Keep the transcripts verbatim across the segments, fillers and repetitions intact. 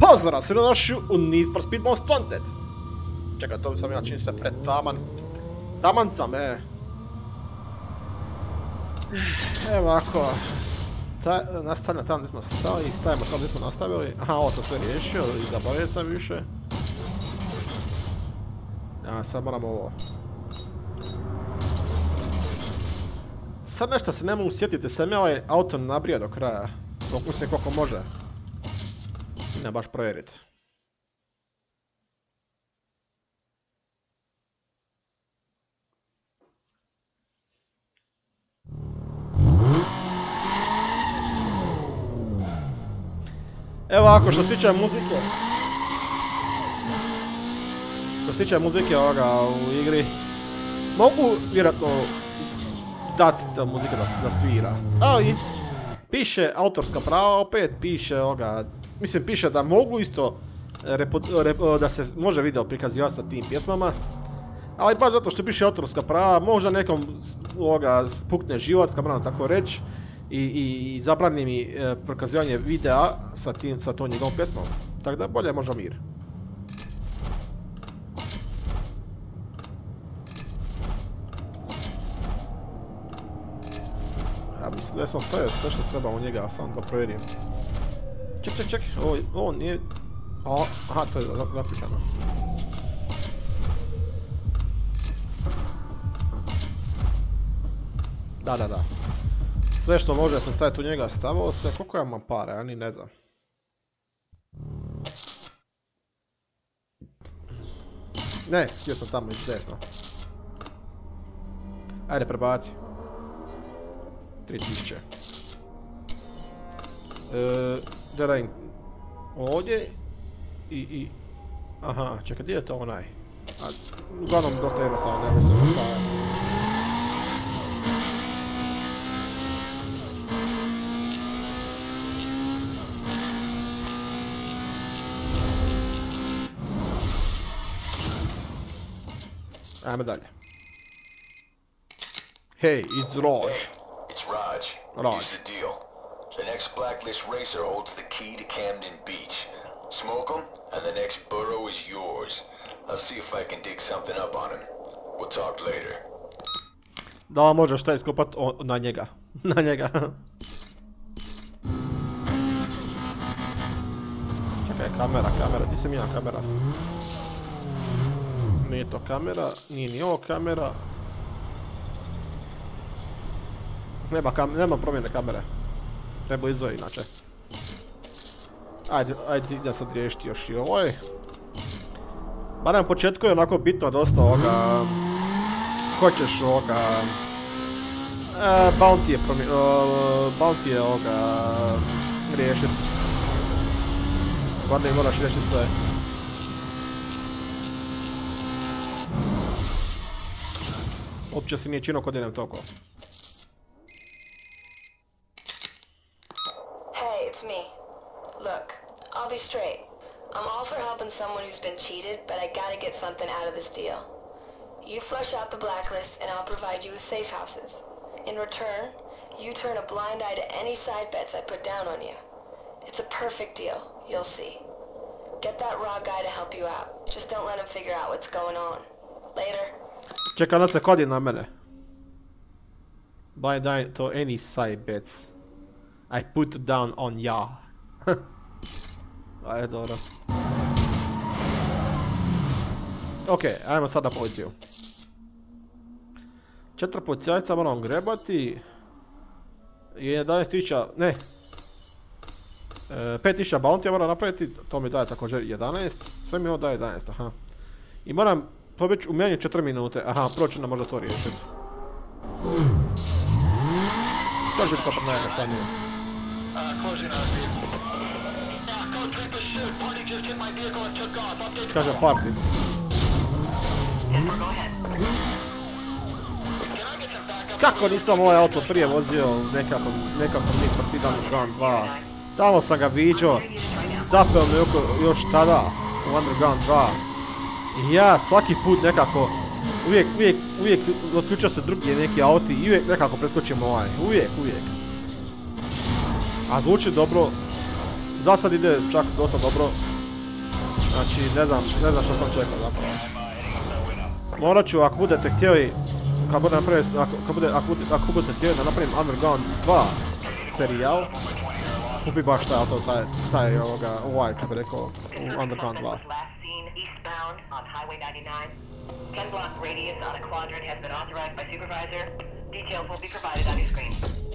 Pozdrav, svi došli u Need for Speed Most Wanted. Čekaj, to sam ja čini se pretaman. Taman sam, e. Evo ovako. Nastavljamo tamo gdje smo stali i stavimo tamo gdje smo nastavili. Aha, ovo sam sve riješio i zaboravio sam više. A sad moram ovo. Sad nešto se ne mogu sjetiti, sam ja ovaj auto nabrio do kraja. Dopustim koliko može. Ne baš provjeriti. Evo ovako, što se tiče muzike. Što se tiče muzike ovoga u igri, mogu vjerojatno dati ta muzika da, da svira. Ali piše autorska prava, opet piše ovoga, mislim piše da mogu isto repo, repo, da se može video prikazivati sa tim pjesmama. Ali baš zato što piše autorska prava, možda nekom ovoga spukne živac, kad moram tako reći. I, i, i zabrani mi e, prikazivanje videa sa, tim, sa tom njegovom pjesmom. Tako da bolje možda mir. Ja mislim da sam stavio sve što treba u njega, samo da provjerim. Ček, ček, ček, ovo, ovo nije... O, aha, to je zapisano. Da, da, da. Sve što može sam staviti u njega stavio se, koliko ja imam para, ja ni ne znam. Ne, htio sam tamo ići desno. Ajde, prebaci. tri tisuće. Eee, da radim ovdje i, i... Aha, čekaj, gdje je to onaj? A, uglavnom dosta jednostavno, ne mislim da stavio. Ajme dalje. Hey, it's Raj. It's Raj. Raj. Here's the deal. The next Blacklist racer holds the key to Camden Beach. Smoke him, and the next borough is yours. I'll see if I can dig something up on him. We'll talk later. Da, možeš šta iskopat na njega. Na njega. Čekaj, kamera, kamera, gdje sam ja kamera? Nije to kamera, nije ni ovo kamera. Nema, kam nema promjene kamere. Treba izove inače. Ajde, ajde idem sad riješiti još i ovoj. Barem na početku je onako bitno dosta ovoga... Hoćeš ovoga... E, bounty je promjene... Uh, bounty je ovoga... Riješiti. Barem moraš riješiti sve. Uopće se nije činio kod idem toliko. Hey, it's me. Look, I'll be straight. I'm all for helping someone who's been cheated, but I gotta get something out of this deal. You flush out the blacklist and I'll provide you with safe houses. In return, you turn a blind eye to any side bets I put down on you. It's a perfect deal, you'll see. Get that raw guy to help you out. Just don't let him figure out what's going on. Later. Čekaj, da se kodi na mene. Buy down to any side bets I put down on ya. Ajde, dobro. Okej, okay, ajmo sad na policiju. Četiri policajca moram grebati. jedanaest tisuća, ne. E, pet tisuća bounty moram napraviti, to mi daje također jedanaest. Sve mi ovo daje jedanaest, aha. I moram pobjeći u meni četiri minute, aha, proći nam možda to riješiti. To će biti to najjednostavnije. Kaže party. Kako nisam ovaj auto prije vozio nekako, nekako Need for Speed Underground dva. Tamo sam ga viđao, zapeo me još tada u Underground dva. I ja svaki put nekako, uvijek, uvijek, uvijek otključio se drugi neki auti i uvijek nekako preskočim ovaj, uvijek, uvijek. A zvuči dobro, za sad ide čak dosta dobro. Znači, ne znam, ne znam što sam čekao zapravo. Morat ću, ako budete htjeli, ako budete napravili, ako, bude, ako, bude, ako budete htjeli da napravim Underground dva serijal, kupi baš taj auto, taj, taj ovoga, ovaj, kako bi rekao, u Underground dva. ten block radius on a quadrant has been authorized by supervisor. Details will be provided on your screen.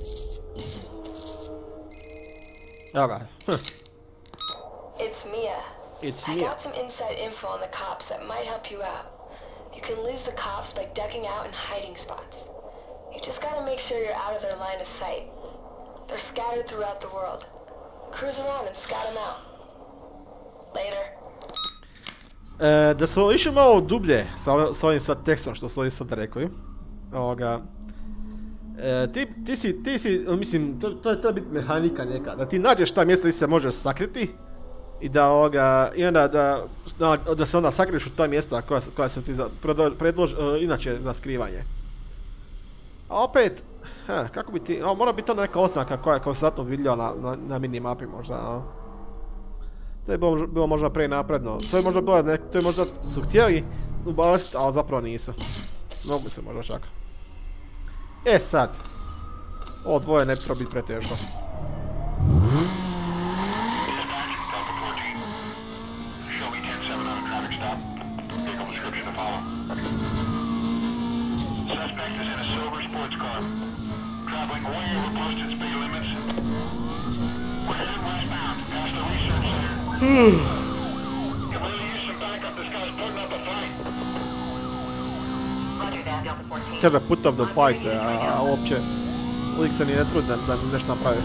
Evo ga. It's Mia. It's I Mia. got some inside info on the cops that might help you out. You can lose the cops by ducking out in hiding spots. You just gotta make sure you're out of their line of sight. They're scattered throughout the world. Cruise around and scout them out. Later. E, da smo išli malo dublje sa, sa ovim sad tekstom što su ovim sad rekli. Ovoga. E, ti, ti si, ti si, mislim, to, to je treba biti mehanika neka. Da ti nađeš ta mjesta gdje se možeš sakriti. I da ovoga, i onda da, da, da se onda sakriš u ta mjesta koja, koja se ti predloži, uh, inače za skrivanje. A opet, he, kako bi ti, o, mora biti onda neka oznaka koja je konstantno vidljiva na, na, na minimapi možda, a? To je bilo, bilo možda pre napredno, to je možda bilo, to je možda su htjeli ubaciti, ali zapravo nisu. Mogu se možda čak. E sad, ovo dvoje ne bi trebalo biti preteško. Suspect is in a silver sports car, traveling way over posted speed limits. We're headed westbound, past the research center. Can really use some backup. This guy's putting up a fight. Roger that, Delta fourteen. Kaže put up the fight, a, a uopće uvijek se ni ne trudi da, da nešto napravi.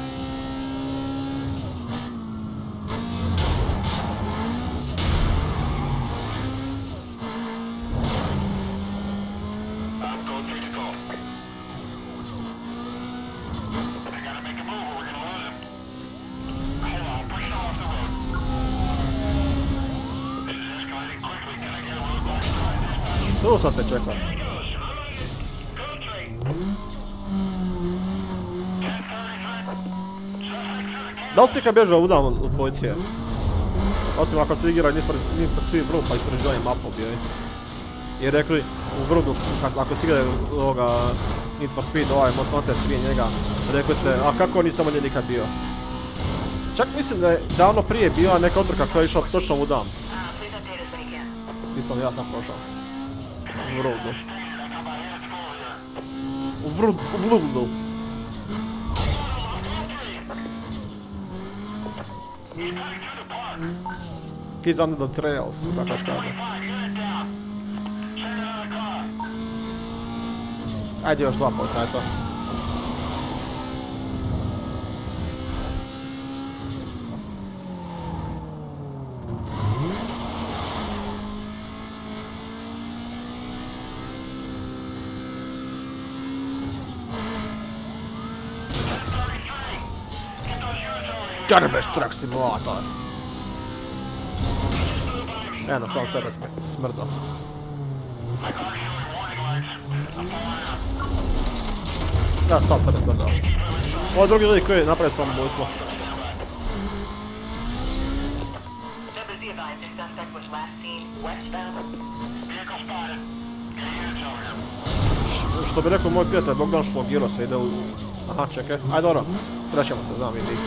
Tu sam te čekao. Da li ste kad bježao udavno od policije? Osim ako se igraju Need for Speed Vroom pa istraživanje mapu bili. I rekli u Vroomu, ako se igraju ovoga Need for Speed, ovaj Most Wanted prije njega, rekli ste, a kako nisam ovdje nikad bio? Čak mislim da je davno prije bila neka utrka koja je išla točno u dam. Nisam, ja sam prošao. U Vroomu. U Vroomu. He's under the trails, tako kaže. Ajde još dva policajta. Garbage Truck Simulator. Eno, sam sebe smrdo. Ja sam sebe smrdo. Ovo je drugi lik koji je napravio samobojstvo. Što bi rekao moj prijatelj, Bogdan šlogirao se, ide u... Aha, čekaj, ajde dobro, srećemo se, znam vidi.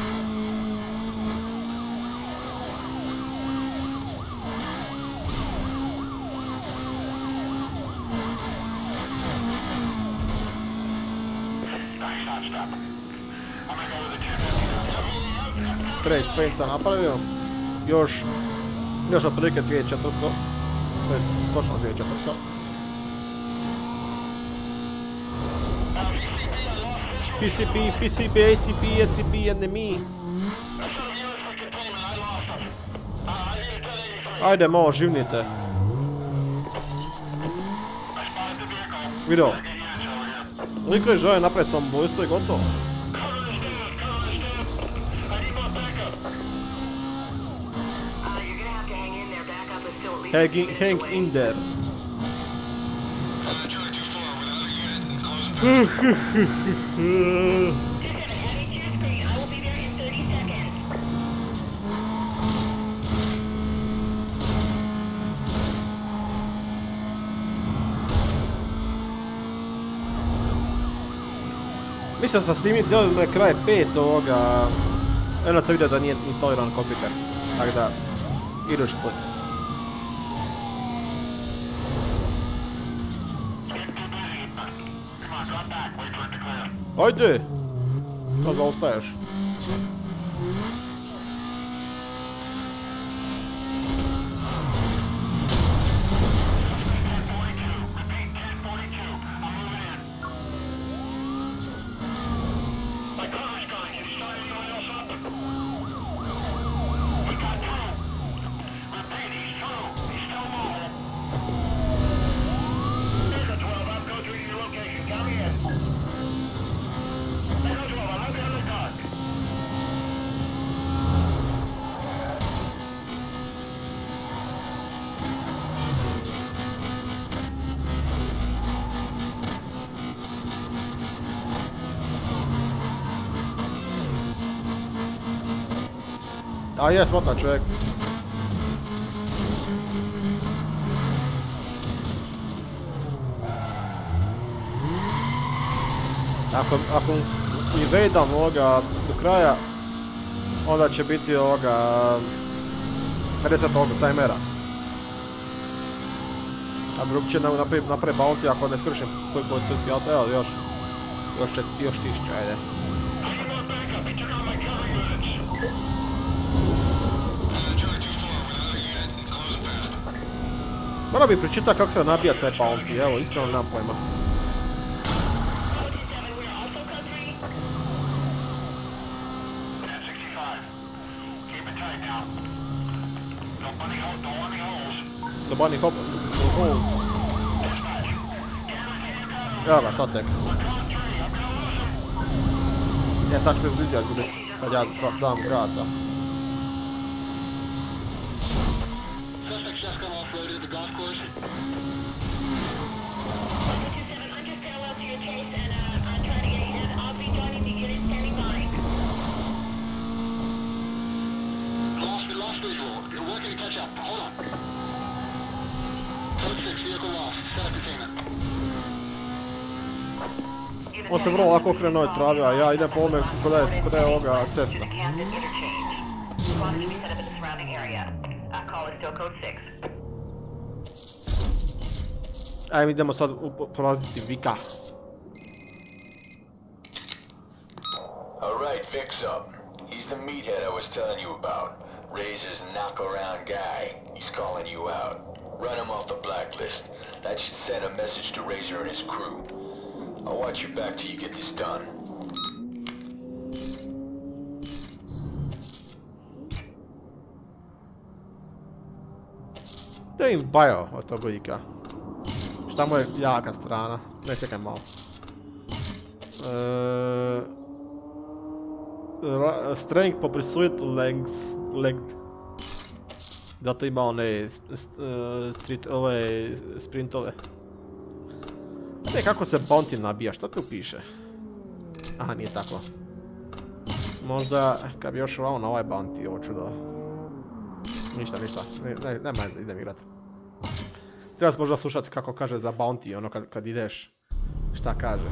Trade paint sam napravio, još, još otprilike dvije tisuće četiristo, to je točno dvije tisuće četiristo. P C B, P C B, A C B, A T B, enemy. Ajde, malo živnite. Vidio. Liko je žele napraviti samobojstvo i gotovo. Hang, hang in there. Mislim da sam snimio djel kraj pet ovoga... Jedno sam vidio da nije instaliran kompjuter. Tako da... Idući put. Ajde! To zaostaješ. A je, smotan čovjek. Ako, ako invadeam ovoga do kraja, onda će biti ovoga... pedeset ovog tajmera. A drugi će napraviti napravi bounty ako ne skršim koji policijski auto, evo još... Još, čet, još tišća, ajde. Moram bi pročitati kako se nabija taj bounty, evo, iskreno nemam pojma. Do bunny hop... Oh. Evo ga, sad tek. Ja sad ću me uzizijat gubit, kad ja dam gasa. On se vrlo lako okrenuo od trave, a ja idem po ovome kod je ovoga cesta. Ajme, idemo sad prolaziti Vika. Alright, fix up. He's the meathead I was telling you about. Razor's knock-around guy. He's calling you out. Run him off the blacklist. That should send a message to Razor and his crew. I'll watch your back till you get this done. Da im bajo od tog Vika. Šta mu je jaka strana? Ne, čekaj malo. Eee... Strength poprisujit length... length. Zato ima one... street... ove... sprintove. Ne, kako se bounty nabija, šta tu piše? Aha, nije tako. Možda, kad bi još ovamo na ovaj bounty, ovo čudo. Ništa, ništa, ne, ne, nema veze, idem igrat. Treba se možda slušati kako kaže za bounty, ono kad, kad ideš, šta kaže.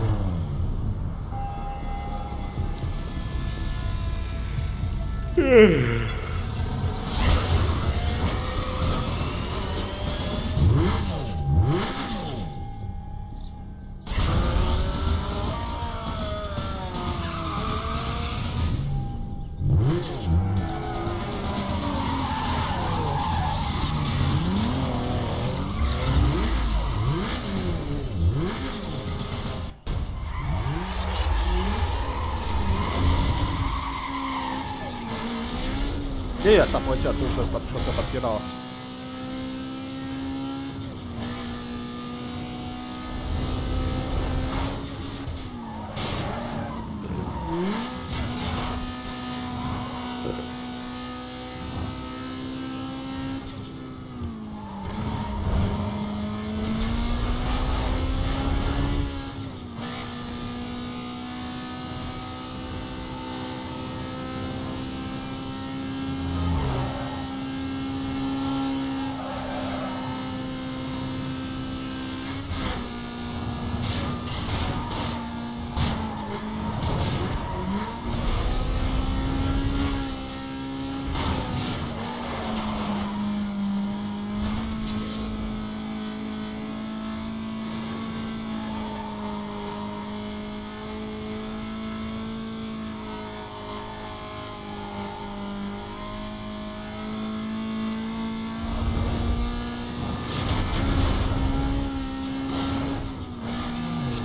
Gdje je ta policija tu što se parkirao?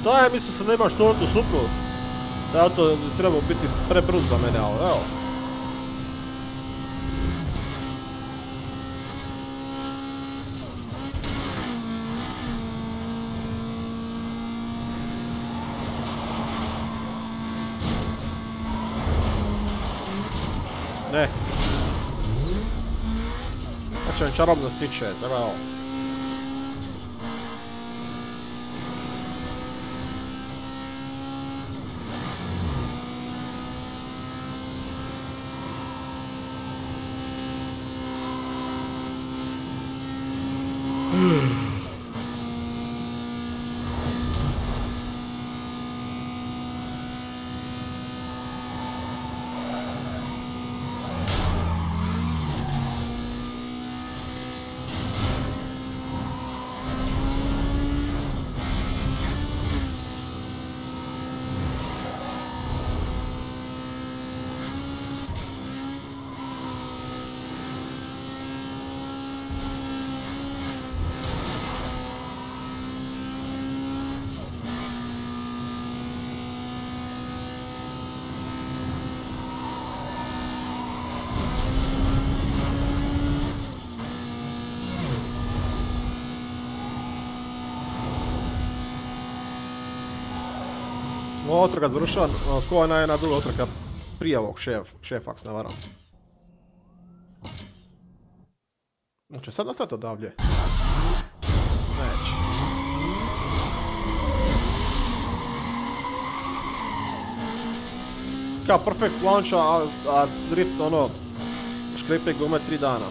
Šta je, mislio sam da imaš tortu supru? Da to treba biti prebrz za mene, ali evo. Ne. Znači vam čarobno stiče, treba evo. Ova otrka završava, ko je jedna druga otrka prije ovog šef, šef, ako se ne varam. Znači sad nastaviti odavlje. Neće. Kao perfect launcha, a, a drift ono, škripe gume tri dana.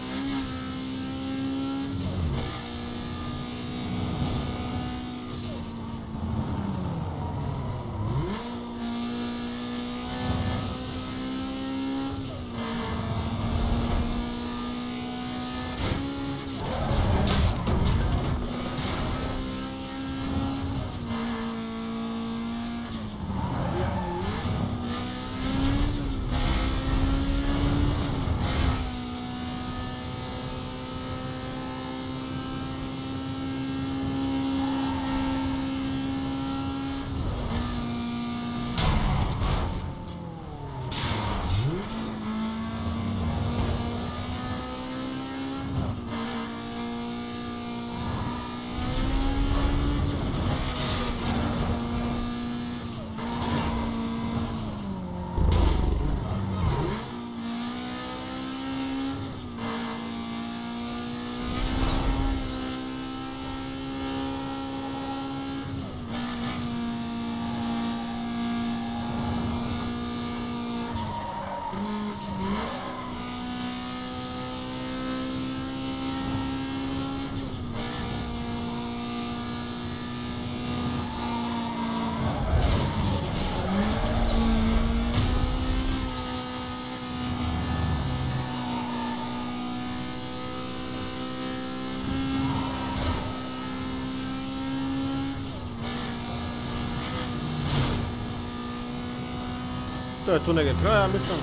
To je tu negdje kraja, mislim.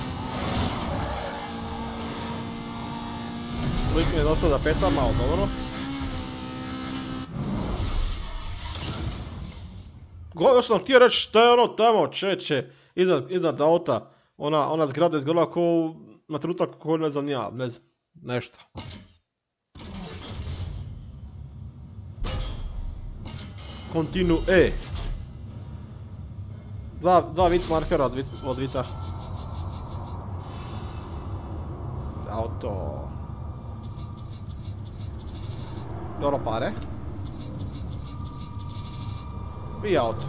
Lik mi je dosta da petam, malo dobro. Još sam htio reći šta je ono tamo čeće, iznad, iznad auta. Ona, ona zgrada izgleda ko na trenutak ko ne znam ja, ne znam, nešto. Continue. Dva, dva vic markera od, od vica. Auto. Dobro pare. I auto.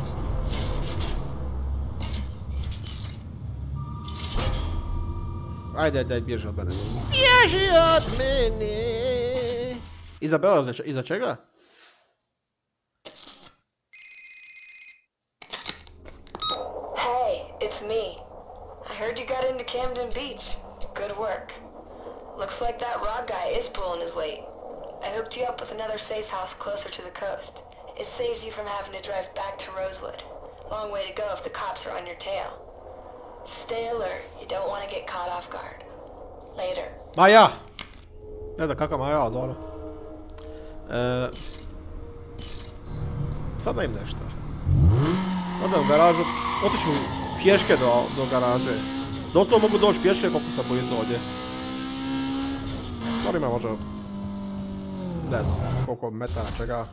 Ajde, daj, bježi od mene. Bježi od mene! Izabela, iza, iza čega? It's me. I heard you got into Camden Beach. Good work. Looks like that Rod guy is pulling his weight. I hooked you up with another safe house closer to the coast. It saves you from having to drive back to Rosewood. Long way to go if the cops are on your tail. Stay alert. You don't want to get caught off guard. Later. Maja! Ne znam kakav Maja, ali dobro. E... Sad da im nešto. Odem u garažu, otiću pješke do, do garaže. Doslovno mogu doći pješke koliko sam blizu ovdje. Stvar ima možda, ne znam, koliko metara čega.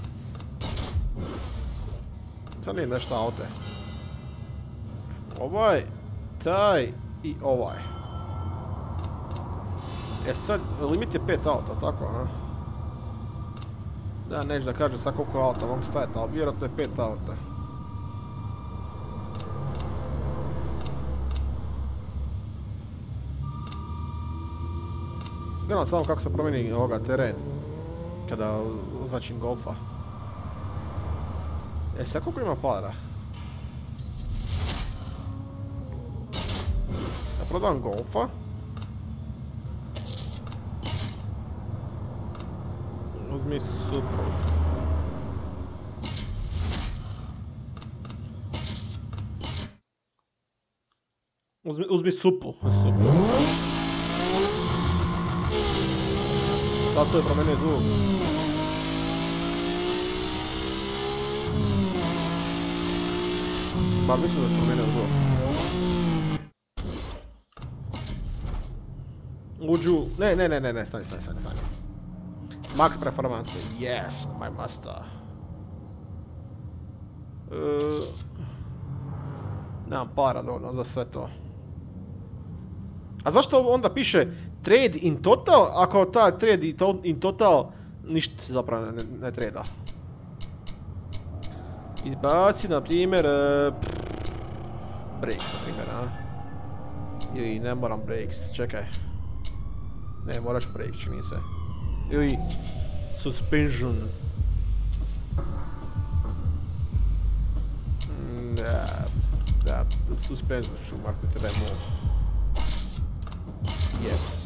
Sad nije nešto aute. Ovaj, taj i ovaj. E sad, limit je pet auta, tako, a? Da, neću da kažem sad koliko auta mogu staviti, ali vjerojatno je pet auta. Gledam samo kako se promijeni ovoga teren kada uzvačim golfa. E sad koliko ima para? Ja prodam golfa. Uzmi Supru. Uzmi, uzmi supu. Supru. Zato je promenio zvuk. Bar mislim da je promenio zvuk. Uđu... Ne, ne, ne, ne, ne, stani, stani, stani, stani. Max performance, yes, my master. Uh, nemam para dovoljno za sve to. A zašto onda piše trade in total, ako ta trade in total ništa zapravo ne, ne treda? Izbaci, na primjer, uh, brakes, na primjer, a? Ili ne moram brakes, čekaj. Ne, moraš break, čini se. Ili suspension. Da, da, suspension ću maknuti remove. Yes.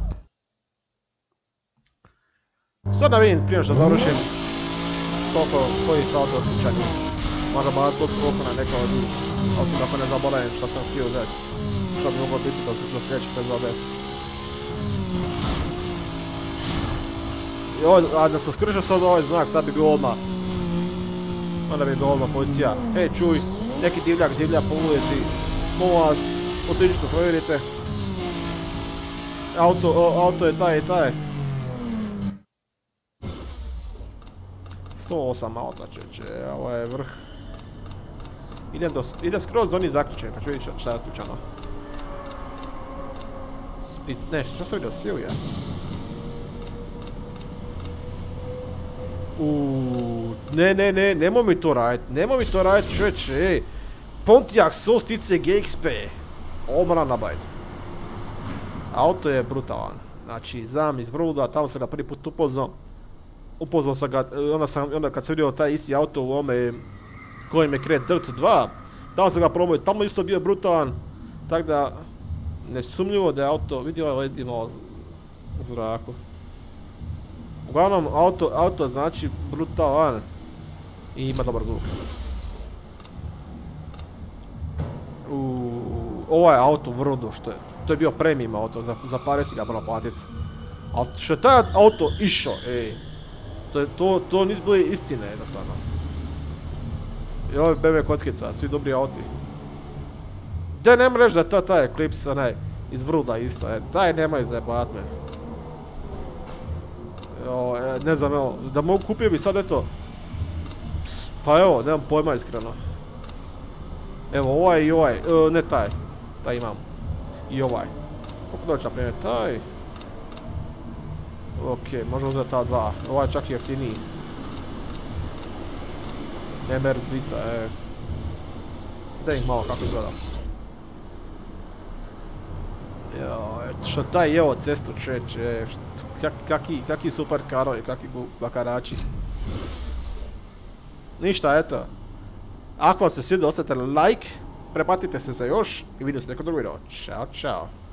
Sad da vidim prije što završim koliko, koji sa auto čak. Možda ba to koliko na neka od njih. Osim ako ne zaboravim što sam htio uzeti. Što bi moglo biti do, do sljedećeg epizode. A da sam skržio sad ovaj znak, sad bi bio odmah. Onda bi bio odmah policija. Hej čuj, neki divljak divlja po ulici. Molim vas, otiđite, provjerite. Auto, o, auto je taj i taj. sto osam auta čeče, ovo je vrh. Idem, do, idem skroz do onih zaključenja, pa ću vidjeti šta je otključano. Split, ne, što sam vidio, Silja? Uuuu, ne, ne, ne, nemoj mi to radit, nemoj mi to radit čeče, ej. Pontiac Solstice G X P. Ovo moram nabaviti. Auto je brutalan. Znači, znam iz Vruda, tamo sam ga prvi put upoznao. Upoznao sam ga, onda, sam, onda kad sam vidio taj isti auto u ome kojim je Cred Dirt dva, tamo sam ga probao, tamo isto bio brutalan. Tako da, nesumnjivo da je auto, vidi ovaj led imao u zraku. Uglavnom, auto, auto znači brutalan i ima dobar zvuk. Uuu, ovo je auto Vrudo, što je, to je bio premium auto, za, za pare si ga morao platiti. Ali što je taj auto išao, ej, to, to, to nisu bili istine jednostavno. I ovo je B M W kockica, svi dobri auti. Gdje nema reći da je to taj Eclipse, onaj, iz Vruda isto, e, taj nema izjebat me. Jo, e, ne znam, evo, da mogu kupio bi sad eto. Pa evo, nemam pojma iskreno. Evo, ovaj i ovaj, e, ne taj, taj imam. I ovaj. Koliko doći na primjer, taj? Okej, možemo uzeti ta dva, ovaj je čak i jeftiniji. M R dvica, e. Da ih malo kako izgleda. Joj, što taj jeo cestu čeče, kak, kaki, kaki super karovi, kaki bakarači. Ništa, eto. Ako vam se svidio, ostavite like, preplatite se za još i vidim se neko drugo video. Ćao, čao.